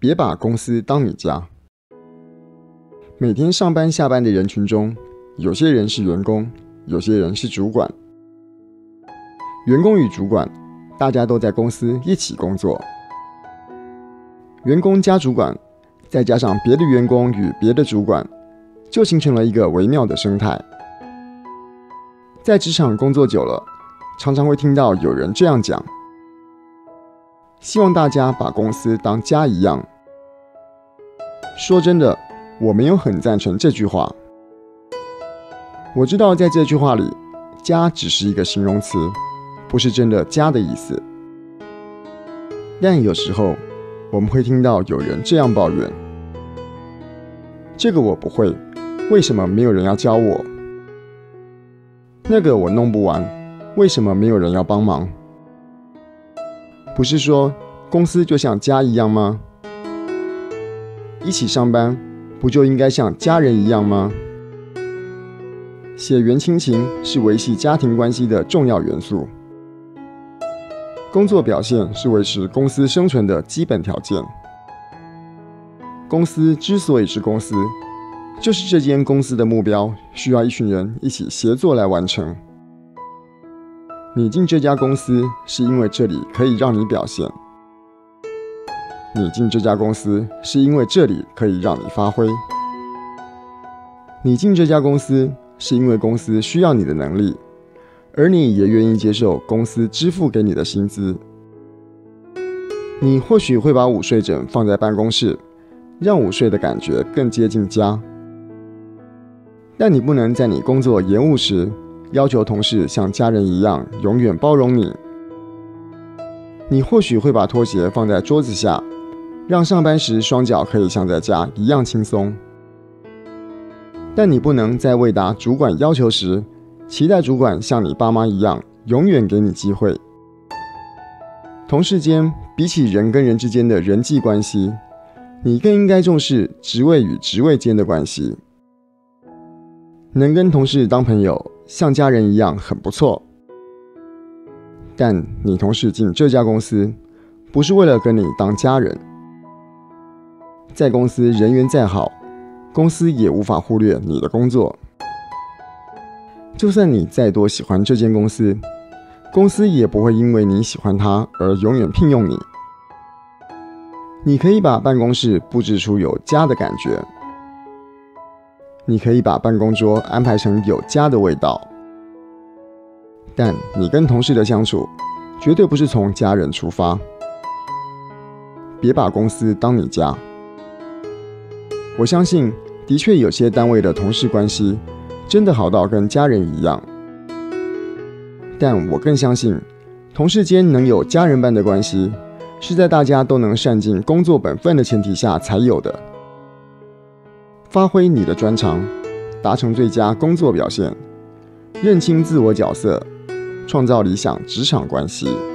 别把公司当你家。每天上班下班的人群中，有些人是员工，有些人是主管。员工与主管，大家都在公司一起工作。员工加主管，再加上别的员工与别的主管，就形成了一个微妙的生态。在职场工作久了，常常会听到有人这样讲：希望大家把公司当家一样。说真的，我没有很赞成这句话。我知道在这句话里，家只是一个形容词，不是真的家的意思。但有时候，我们会听到有人这样抱怨：这个我不会，为什么没有人要教我？那个我弄不完，为什么没有人要帮忙？不是说公司就像家一样吗？一起上班，不就应该像家人一样吗？血缘亲情是维系家庭关系的重要元素。工作表现是维持公司生存的基本条件。公司之所以是公司，就是这间公司的目标需要一群人一起协作来完成。你进这家公司是因为这里可以让你表现，你进这家公司是因为这里可以让你发挥，你进这家公司是因为公司需要你的能力，而你也愿意接受公司支付给你的薪资。你或许会把午睡枕放在办公室，让午睡的感觉更接近家。但你不能在你工作延误时，要求同事像家人一样永远包容你。你或许会把拖鞋放在桌子下，让上班时双脚可以像在家一样轻松。但你不能在未达主管要求时，期待主管像你爸妈一样永远给你机会。同事间，比起人跟人之间的人际关系，你更应该重视职位与职位间的关系。能跟同事当朋友，像家人一样很不错。但你同事进这家公司，不是为了跟你当家人。在公司人缘再好，公司也无法忽略你的工作。就算你再多喜欢这间公司，公司也不会因为你喜欢它而永远聘用你。你可以把办公室布置出有家的感觉，你可以把办公桌安排成有家的味道，但你跟同事的相处绝对不是从家人出发。别把公司当你家。我相信，的确有些单位的同事关系真的好到跟家人一样，但我更相信，同事间能有家人般的关系，是在大家都能善尽工作本分的前提下才有的。发挥你的专长，达成最佳工作表现，认清自我角色，创造理想职场关系。